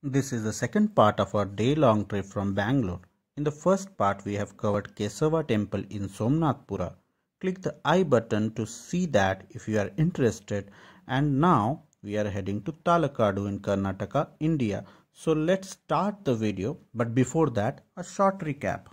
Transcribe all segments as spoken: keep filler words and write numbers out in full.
This is the second part of our day-long trip from Bangalore. In the first part, we have covered Kesava Temple in Somnathpura. Click the I button to see that if you are interested. And now we are heading to Talakadu in Karnataka, India. So let's start the video. But before that, a short recap.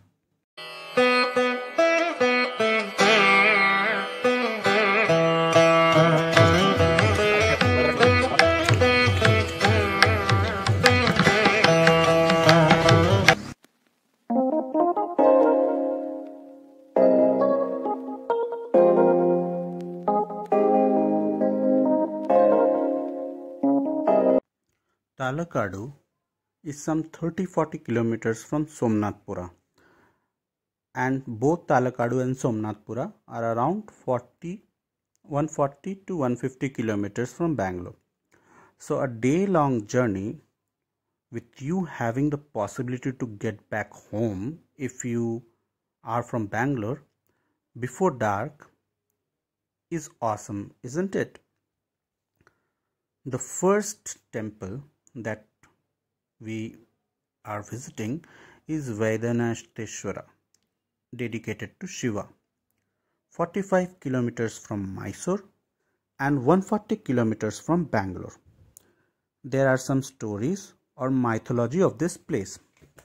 Talakadu is some thirty to forty kilometers from Somnathpura, and both Talakadu and Somnathpura are around forty, one forty to one fifty kilometers from Bangalore. So a day long journey with you having the possibility to get back home if you are from Bangalore before dark is awesome, isn't it? The first temple that we are visiting is Vaidyanatheshwara, dedicated to Shiva, forty-five kilometers from Mysore and one hundred forty kilometers from Bangalore. There are some stories or mythology of this place.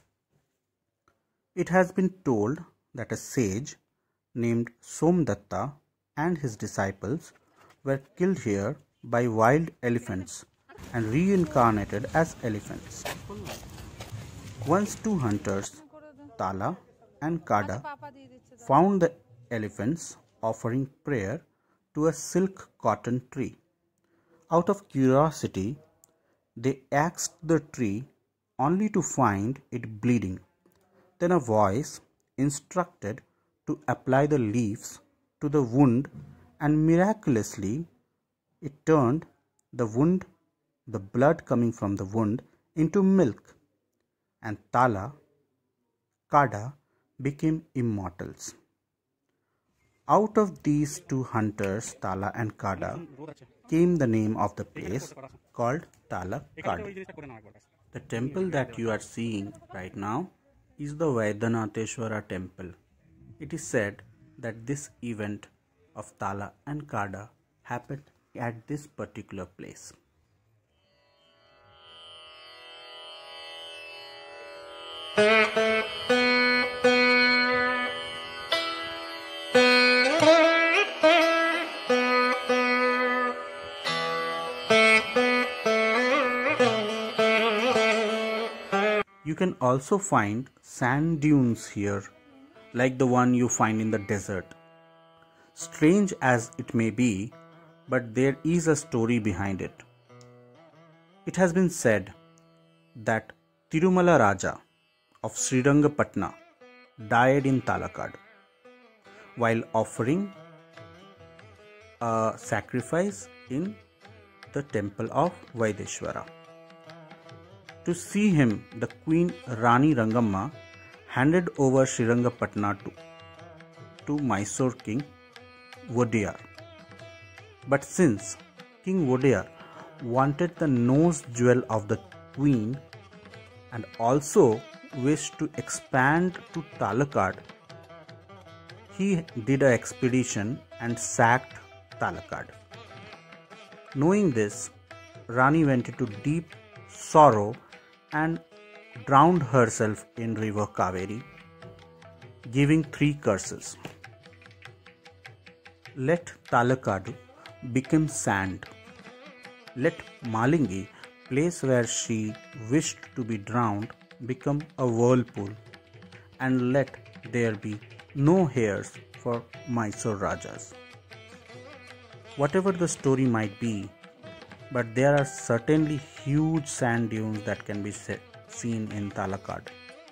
It has been told that a sage named Somdatta and his disciples were killed here by wild elephants and reincarnated as elephants. Once two hunters, Tala and Kada, found the elephants offering prayer to a silk cotton tree. Out of curiosity, they axed the tree only to find it bleeding. Then a voice instructed to apply the leaves to the wound, and miraculously it turned the wound, the blood coming from the wound, into milk, and Tala, Kada became immortals. Out of these two hunters, Tala and Kada, came the name of the place called Talakadu. The temple that you are seeing right now is the Vaidyanatheshwara temple. It is said that this event of Tala and Kada happened at this particular place. You can also find sand dunes here, like the one you find in the desert. Strange as it may be, but there is a story behind it. It has been said that Tirumala Raja of Srirangapatna died in Talakadu while offering a sacrifice in the temple of Vaidyeshwara. To see him, the Queen Rani Rangamma handed over Srirangapatna to, to Mysore King Wodeyar. But since King Wodeyar wanted the nose jewel of the queen and also wished to expand to Talakadu, he did an expedition and sacked Talakadu. Knowing this, Rani went into deep sorrow and drowned herself in river Kaveri, giving three curses. Let Talakadu become sand. Let Malingi, place where she wished to be drowned, become a whirlpool. And let there be no heirs for Mysore Rajas. Whatever the story might be, but there are certainly huge sand dunes that can be seen in Talakadu.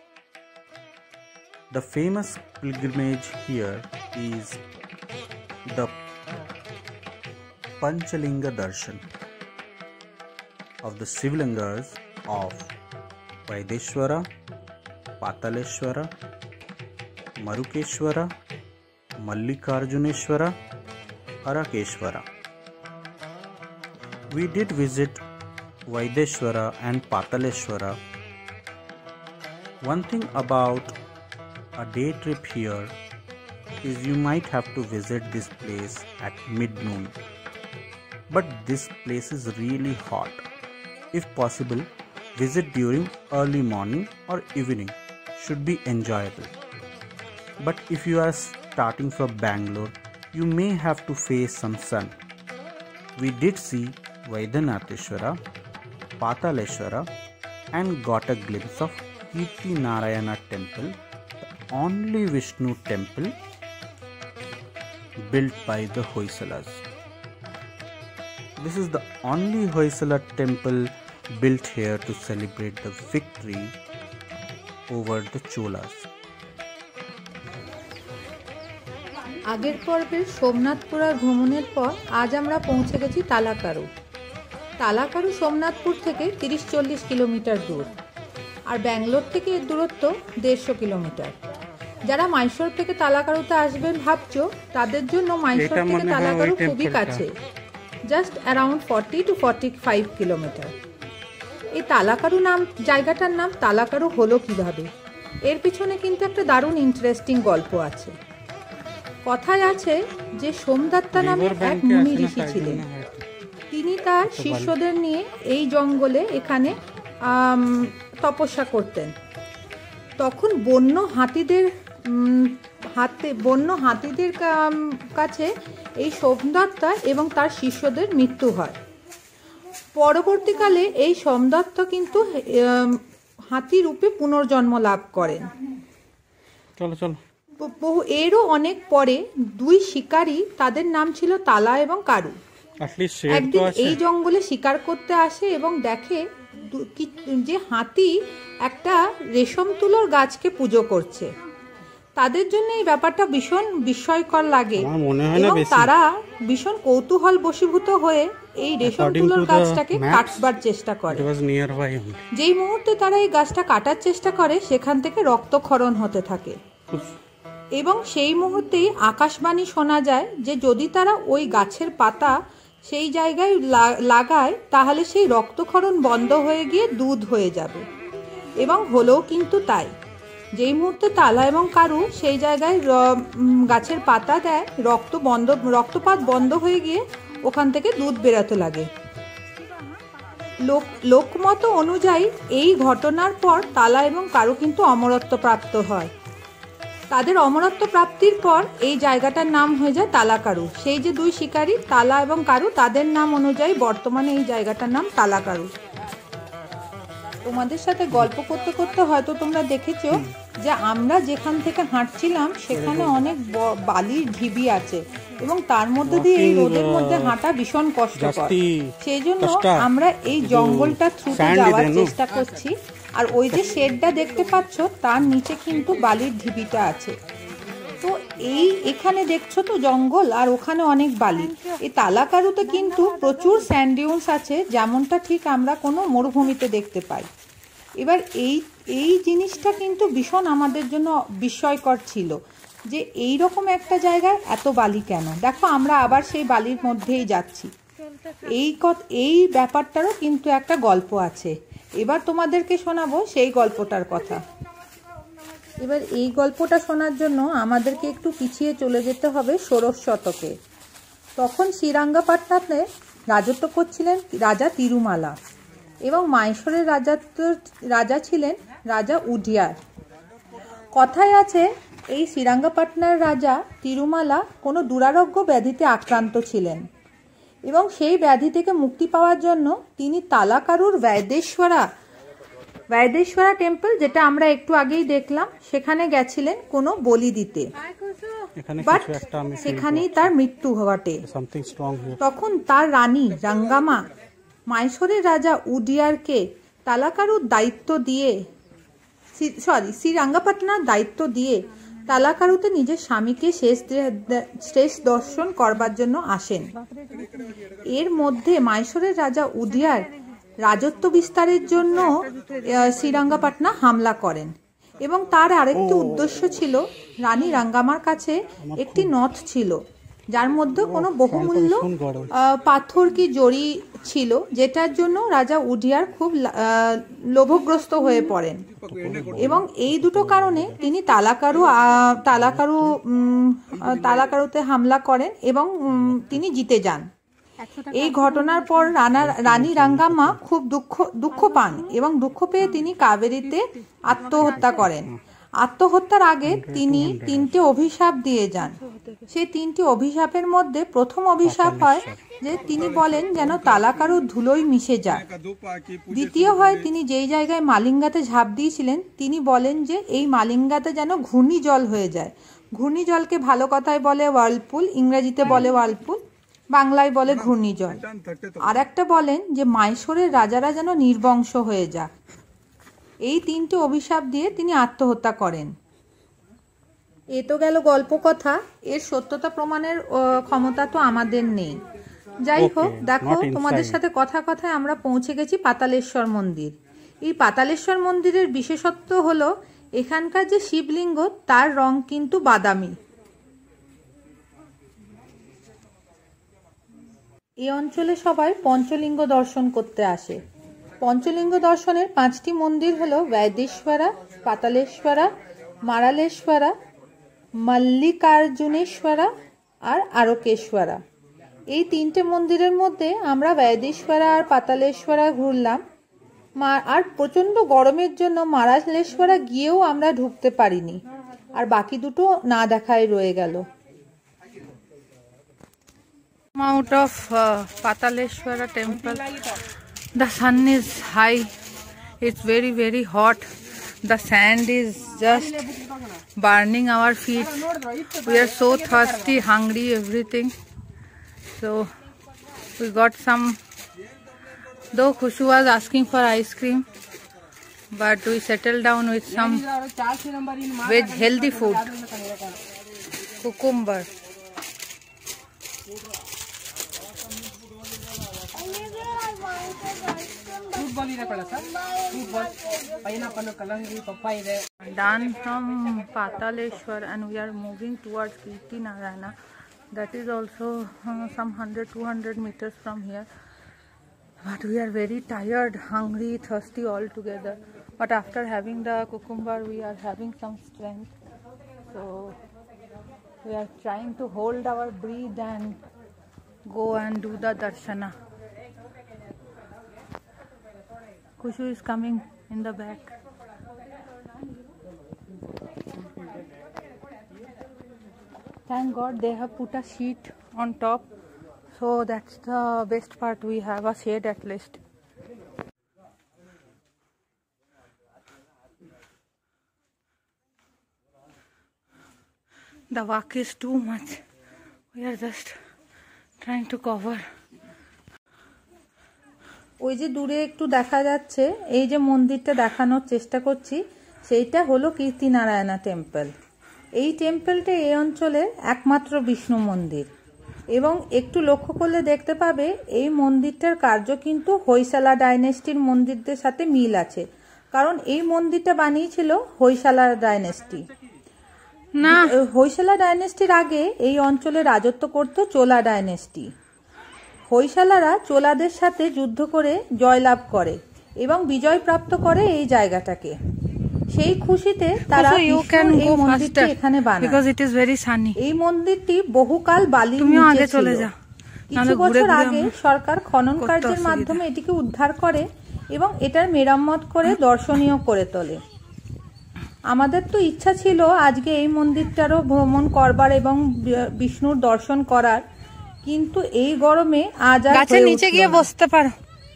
The famous pilgrimage here is the Panchalinga Darshan of the Shivlingas of Vaidyeshwara, Pataleshwara, Marukeshwara, Mallikarjuneshwara, Arakeshwara. We did visit Vaideshwara and Pataleshwara. One thing about a day trip here is you might have to visit this place at mid-noon. But this place is really hot. If possible, visit during early morning or evening. Should be enjoyable. But if you are starting from Bangalore, you may have to face some sun. We did see Vaidyanatheshwara, Pataleshwara and got a glimpse of Kirti Narayana temple, the only Vishnu temple built by the Hoysalas. This is the only Hoysala temple built here to celebrate the victory over the Cholas. আগের পর্বের সোমনাথপুরা ভ্রমণের পর আজ আমরা পৌঁছে গেছি তালাকারু। তালাকারু সোমনাথপুর থেকে তিরিশ চল্লিশ কিলোমিটার দূর, আর ব্যাঙ্গালোর থেকে এর দূরত্ব দেড়শো কিলোমিটার। যারা মাইসোর থেকে তালাকারুতে আসবেন ভাবছো, তাদের জন্য মাইসোর থেকে তালাকারু খুবই কাছে, just around forty two forty five kilometre. এই তালাকারু নাম জায়গাটার নাম তালাকারু হলো কিভাবে, এর পিছনে কিন্তু একটা দারুণ ইন্টারেস্টিং গল্প আছে। কথায় আছে যে সোমদত্তা নামে এক মুনি ঋষি ছিলেন। তিনি তার শিষ্যদের নিয়ে এই জঙ্গলে এখানে তপস্যা করতেন। তখন বন্য হাতিদের হাতে বন্য হাতিদের কাছে এই সোমদত্তা এবং তার শিষ্যদের মৃত্যু হয়। পরবর্তীকালে এই সোমদত্ত কিন্তু হাতি রূপে পুনর্জন্ম লাভ করেন। চলো চলো বহু এরও অনেক পরে দুই শিকারী, তাদের নাম ছিল তালা এবং কারু, একদিন এই জঙ্গলে শিকার করতে আসে এবং দেখে যে হাতি একটা রেশম তুলোর গাছকে পুজো করছে। তাদের জন্য এই ব্যাপারটা ভীষণ বিস্ময়কর লাগে এবং তারা ভীষণ কৌতূহল বশীভূত হয়ে এই রেশম তুলোর গাছটাকে কাটবার চেষ্টা করে। যেই মুহূর্তে তারা এই গাছটা কাটার চেষ্টা করে, সেখান থেকে রক্তক্ষরণ হতে থাকে এবং সেই মুহূর্তেই আকাশবাণী শোনা যায় যে যদি তারা ওই গাছের পাতা সেই জায়গায় লাগায় তাহলে সেই রক্তক্ষরণ বন্ধ হয়ে গিয়ে দুধ হয়ে যাবে, এবং হলেও কিন্তু তাই। যেই মুহূর্তে তালা এবং কারু সেই জায়গায় গাছের পাতা দেয়, রক্ত বন্ধ রক্তপাত বন্ধ হয়ে গিয়ে ওখান থেকে দুধ বেরোতে লাগে। লোক লোকমত অনুযায়ী এই ঘটনার পর তালা এবং কারু কিন্তু অমরত্ব প্রাপ্ত হয়। তাদের অমরত্ব প্রাপ্তির পর এই জায়গাটার নাম হয়ে যায় তালাকারু। সেই যে দুই শিকারী তালা এবং কারু, তাদের নাম অনুযায়ী বর্তমানে এই জায়গাটার নাম তালাকারু। তোমাদের সাথে গল্প করতে করতে হয়তো তোমরা দেখেছো যে আমরা যেখান থেকে হাঁটছিলাম সেখানে অনেক বালির ঢিবি আছে এবং তার মধ্যে দিয়ে এই রোদের মধ্যে হাঁটা ভীষণ কষ্টকর। সেই জন্য আমরা এই জঙ্গলটা থ্রুতে যাওয়ার চেষ্টা করছি। আর ওই যে শেডটা দেখতে পাচ্ছ তার নিচে কিন্তু বালির ঢিবিটা আছে। তো এই এখানে দেখছো তো জঙ্গল, আর ওখানে অনেক বালি। এই তালাকারুতে কিন্তু প্রচুর স্যান্ড ডিউনস আছে, যেমনটা ঠিক আমরা কোনো মরুভূমিতে দেখতে পাই। এবার এই এই জিনিসটা কিন্তু ভীষণ আমাদের জন্য বিস্ময়কর ছিল যে এই রকম একটা জায়গায় এত বালি কেন। দেখো আমরা আবার সেই বালির মধ্যেই যাচ্ছি। এই এই ব্যাপারটারও কিন্তু একটা গল্প আছে। এবার তোমাদেরকে শোনাবো সেই গল্পটার কথা। এবার এই গল্পটা শোনার জন্য আমাদেরকে একটু পিছিয়ে চলে যেতে হবে ষোড়শ শতকে। তখন শ্রীরঙ্গপট্টনাতে রাজত্ব করছিলেন রাজা তিরুমালা এবং মাইসোরের রাজত্ব রাজা ছিলেন রাজা উডিয়ার। কথায় আছে এই শ্রীরঙ্গপট্টনার রাজা তিরুমালা কোনো দুরারোগ্য ব্যাধিতে আক্রান্ত ছিলেন এবং সেই ব্যাধি থেকে মুক্তি পাওয়ার জন্য তিনি তালাকারুর বৈদেশ্বরা বৈদেশ্বরা টেম্পল, যেটা আমরা একটু আগেই দেখলাম, সেখানে গেছিলেন কোনো বলি দিতে। বাট সেখানেই তার মৃত্যু ঘটে। তখন তার রানী রাঙ্গামা মাইসোরের রাজা উডিয়ারকে তালাকারুর দায়িত্ব দিয়ে সরি শ্রীরঙ্গপট্টনার দায়িত্ব দিয়ে তালাকারুতে নিজের স্বামীকে শেষ শেষ দর্শন করবার জন্য আসেন। এর মধ্যে মাইসোরের রাজা উডিয়ার রাজত্ব বিস্তারের জন্য শ্রীরঙ্গপট্টনা হামলা করেন এবং তার আরেকটি উদ্দেশ্য ছিল, রানী রাঙ্গামার কাছে একটি নথ ছিল যার মধ্যে কোনো বহুমূল্য পাথর কি জড়ি ছিল, যেটার জন্য রাজা উডিয়ার খুব লোভগ্রস্ত হয়ে পড়েন এবং এই দুটো কারণে তিনি তালাকারু তালাকারু তালাকারুতে হামলা করেন এবং তিনি জিতে যান। এই ঘটনার পর রানা রানী রাঙ্গাম্মা খুব দুঃখ দুঃখ পান এবং দুঃখ পেয়ে তিনি কাবেরীতে আত্মহত্যা করেন। আত্মহত্যার আগে তিনি তিনটে অভিশাপ দিয়ে যান। সেই তিনটি অভিশাপের মধ্যে প্রথম অভিশাপ হয় যে তিনি বলেন যেন তালাকারু ধুলোয় মিশে যায়। দ্বিতীয় হয় তিনি যেই জায়গায় মালিঙ্গাতে ঝাঁপ দিয়েছিলেন তিনি বলেন যে এই মালিঙ্গাতে যেন ঘূর্ণিজল হয়ে যায়। ঘূর্ণিজলকে ভালো কথায় বলে ওয়ার্লপুল, ইংরেজিতে বলে ওয়ার্লপুল, বাংলায় বলে ঘূর্ণিজল। আর একটা বলেন যে মাইশোরের রাজারা যেন নির্বংশ হয়ে যায়। এই তিনটি অভিশাপ দিয়ে তিনি আত্মহত্যা করেন। এ তো গেল গল্প কথা, এর সত্যতা প্রমাণের ক্ষমতা তো আমাদের নেই। যাই হোক, দেখো তোমাদের সাথে কথা কথায় আমরা পৌঁছে গেছি পাতালেশ্বর মন্দির। এই পাতালেশ্বর মন্দিরের বিশেষত্ব হলো এখানকার যে শিবলিঙ্গ তার রং কিন্তু বাদামি। এই অঞ্চলে সবাই পঞ্চলিঙ্গ দর্শন করতে আসে। পঞ্চলিঙ্গ দর্শনের পাঁচটি মন্দির হলো বৈদেশ্বরা, পাতালেশ্বরা, মারালেশ্বরা, মল্লিকার্জুনেশ্বরা আর আরকেশ্বরা। এই তিনটে মন্দিরের মধ্যে আমরা বৈদেশ্বরা আর পাতালেশ্বরা ঘুরলাম, আর প্রচণ্ড গরমের জন্য মারালেশ্বরা গিয়েও আমরা ঢুকতে পারিনি, আর বাকি দুটো না দেখায় রয়ে গেল। Out of uh, Pataleshwara temple, the sun is high, it's very very hot, the sand is just burning our feet, we are so thirsty, hungry, everything. So we got some, though Khushu was asking for ice cream, but we settled down with some veg healthy food, cucumber. Done from Pataleshwar and we are moving towards Kirti Narayana. That is also uh, some one hundred to two hundred meters from here. But we are very tired, hungry, thirsty all together. But after having the cucumber, we are having some strength. So we are trying to hold our breath and go and do the darshana. Kushu is coming in the back. Thank God they have put a sheet on top, so that's the best part, we have a shade at least. The walk is too much, we are just trying to cover. ওই যে দূরে একটু দেখা যাচ্ছে, এই যে মন্দিরটা দেখানোর চেষ্টা করছি সেইটা হলো কীর্তি নারায়ণা টেম্পল। এই টেম্পলটা এই অঞ্চলের একমাত্র বিষ্ণু মন্দির এবং একটু লক্ষ্য করলে দেখতে পাবে এই মন্দিরটার কার্য কিন্তু হৈশালা ডাইনেস্টির মন্দিরদের সাথে মিল আছে, কারণ এই মন্দিরটা বানিয়েছিল হৈশালা ডাইনেস্টি। না, হৈশালা ডাইনেস্টির আগে এই অঞ্চলে রাজত্ব করত চোলা ডাইনেস্টি। হৈশালারা চোলাদের সাথে যুদ্ধ করে জয়লাভ করে এবং বিজয় প্রাপ্ত করে এই জায়গাটাকে। সেই খুশিতে তারা এই মন্দিরটি এখানে বানায়। এই মন্দিরটি বহুকাল বালির নিচে ছিল। কিছু বছর আগে সরকার খনন কার্যের মাধ্যমে এটিকে উদ্ধার করে এবং এটার মেরামত করে দর্শনীয় করে তোলে। আমাদের তো ইচ্ছা ছিল আজকে এই মন্দিরটারও ভ্রমণ করবার এবং বিষ্ণুর দর্শন করার, কিন্তু এই গরমে আজ আর গাছের নিচে গিয়ে বসতে পারো।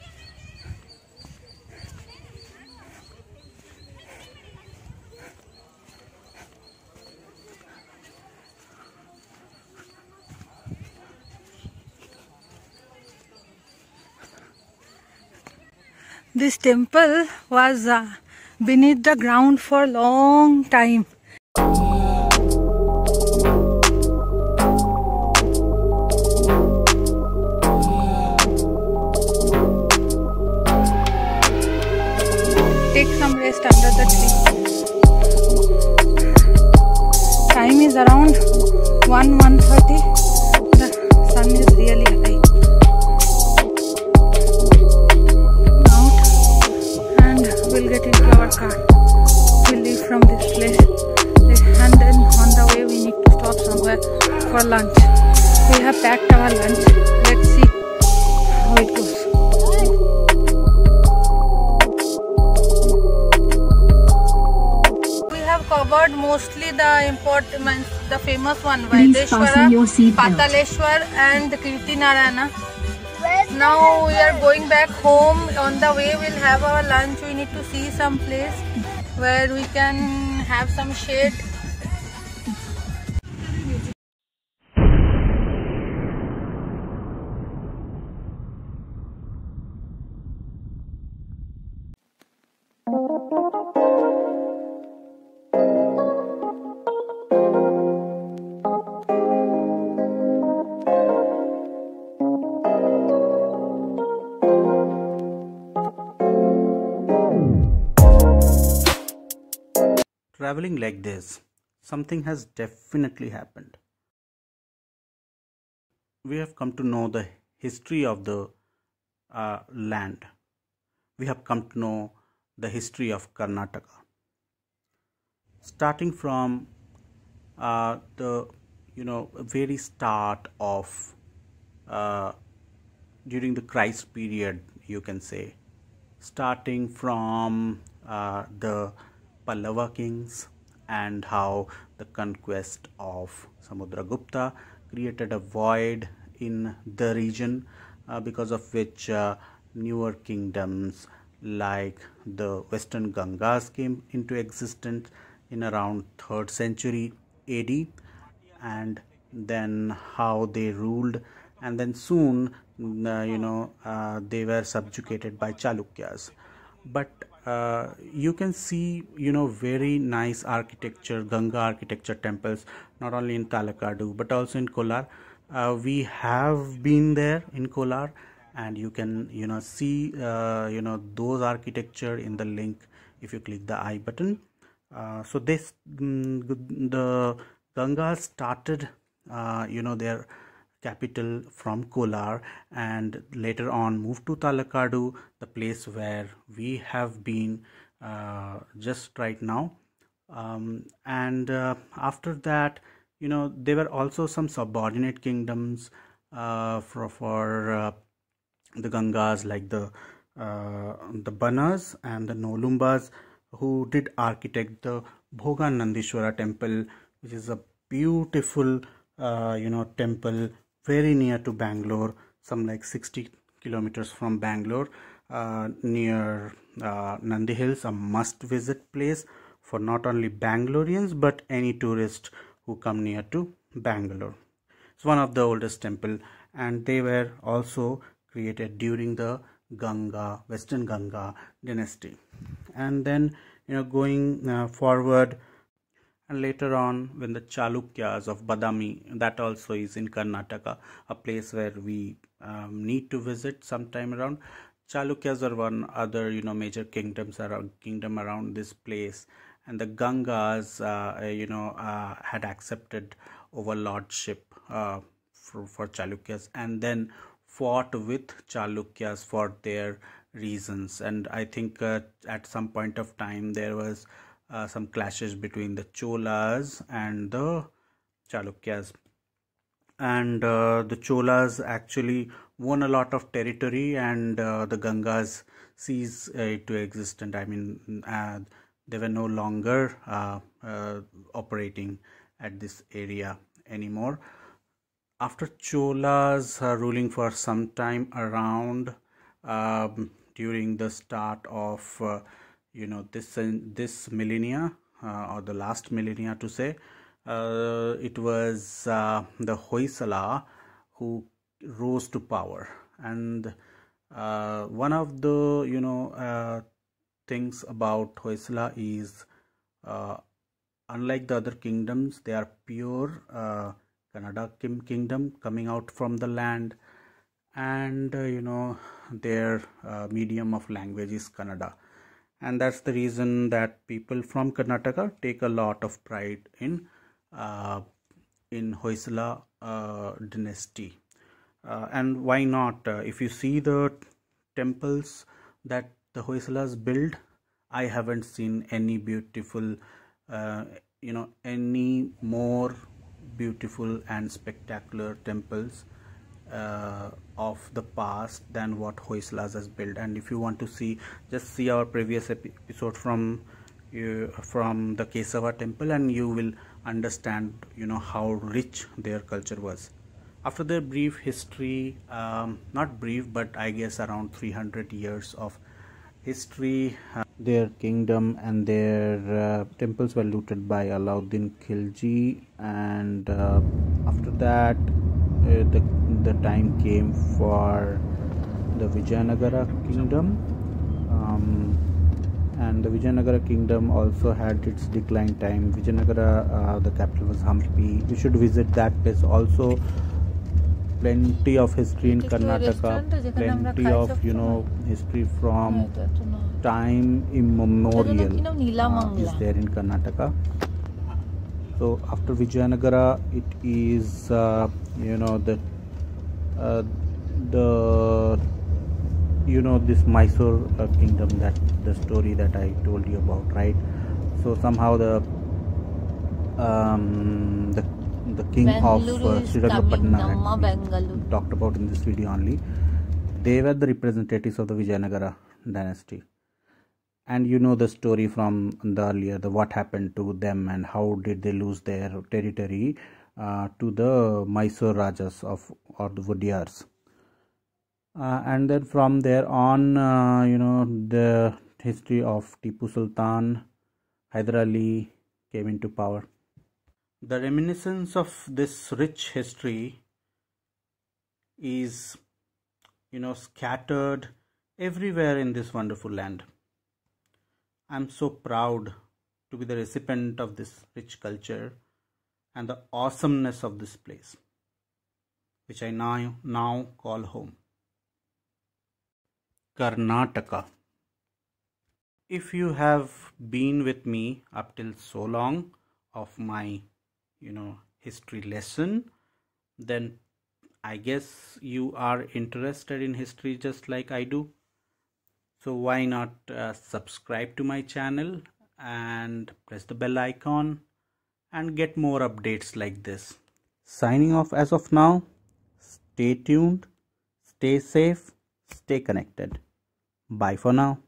This temple was uh, beneath the ground for a long time. Take some rest under the tree. Time is around one one thirty. we'll get into our car. We'll leave from this place, and then on the way we need to stop somewhere for lunch. We have packed our lunch. Let's see how it goes. We have covered mostly the important, the famous one, Vaideshwara, Pataleshwar and Kirtinarayana. Now we are going back home. On the way we'll have our lunch. We need to see some place where we can have some shade. Traveling like this, something has definitely happened. We have come to know the history of the uh, land. We have come to know the history of Karnataka. Starting from uh, the you know very start of uh, during the Christ period, you can say, starting from uh, the Pallava kings and how the conquest of Samudragupta created a void in the region, uh, because of which uh, newer kingdoms like the Western Gangas came into existence in around third century A D, and then how they ruled, and then soon uh, you know uh, they were subjugated by Chalukyas. But uh, you can see you know very nice architecture, Ganga architecture temples, not only in Talakadu but also in Kolar. Uh, we have been there in Kolar, and you can you know see uh, you know those architecture in the link if you click the I button. Uh, so this mm, the Ganga started uh, you know their capital from Kolar, and later on moved to Talakadu, the place where we have been uh, just right now. Um, and uh, after that, you know there were also some subordinate kingdoms uh, for, for uh, the Gangas, like the uh, the Banas and the Nolumbas, who did architect the Bhoganandishwara temple, which is a beautiful uh, you know temple very near to Bangalore, some like sixty kilometers from Bangalore, uh, near uh, Nandi Hills, a must visit place for not only Bangaloreans but any tourist who come near to Bangalore. It's one of the oldest temple, and they were also created during the Ganga, Western Ganga dynasty. And then you know going uh, forward, and later on when the Chalukyas of Badami, that also is in Karnataka, a place where we um, need to visit sometime around. Chalukyas are one other you know major kingdoms around kingdom around this place, and the Gangas uh, you know uh, had accepted overlordship uh, for, for Chalukyas, and then fought with Chalukyas for their reasons. And I think uh, at some point of time there was Uh, some clashes between the Cholas and the Chalukyas, and uh, the Cholas actually won a lot of territory, and uh, the Gangas ceased uh, to exist, and I mean uh, they were no longer uh, uh, operating at this area anymore. After Cholas uh, ruling for some time around um, during the start of uh, you know this uh, this millennia uh, or the last millennia to say, uh, it was uh, the Hoysala who rose to power. And uh, one of the you know uh, things about Hoysala is, uh, unlike the other kingdoms, they are pure uh, Kannada kingdom coming out from the land, and uh, you know their uh, medium of language is Kannada. And that's the reason that people from Karnataka take a lot of pride in uh, in Hoysala uh, dynasty. Uh, and why not? Uh, if you see the temples that the Hoysalas build I haven't seen any beautiful, uh, you know, any more beautiful and spectacular temples uh, of the past than what Hoysala's has built. And if you want to see, just see our previous episode from uh, from the Kesava temple, and you will understand, you know, how rich their culture was. After their brief history, um, not brief, but I guess around three hundred years of history, uh, their kingdom and their uh, temples were looted by Alauddin Khilji, and uh, after that uh, the, the time came for the Vijayanagara kingdom, um, and the Vijayanagara kingdom also had its decline time. Vijayanagara, uh, the capital was Hampi. You should visit that place also. Plenty of history in Karnataka, plenty of, you know, history from time immemorial uh, is there in Karnataka. So after Vijayanagara, it is uh, you know the uh, the you know this Mysore uh, kingdom, that the story that I told you about, right? So somehow the um, the the king Bengaluru of uh, Srirangapatna that talked about in this video only, they were the representatives of the Vijayanagara dynasty. And you know the story from the earlier, the what happened to them and how did they lose their territory uh, to the Mysore Rajas of or the Vodiyars. Uh, and then from there on, uh, you know, the history of Tipu Sultan, Hyder Ali came into power. The reminiscence of this rich history is, you know, scattered everywhere in this wonderful land. I'm so proud to be the recipient of this rich culture and the awesomeness of this place, which I now, now call home. Karnataka. If you have been with me up till so long of my, you know, history lesson, then I guess you are interested in history just like I do. So why not uh, subscribe to my channel and press the bell icon and get more updates like this. Signing off as of now. Stay tuned, stay safe, stay connected. Bye for now.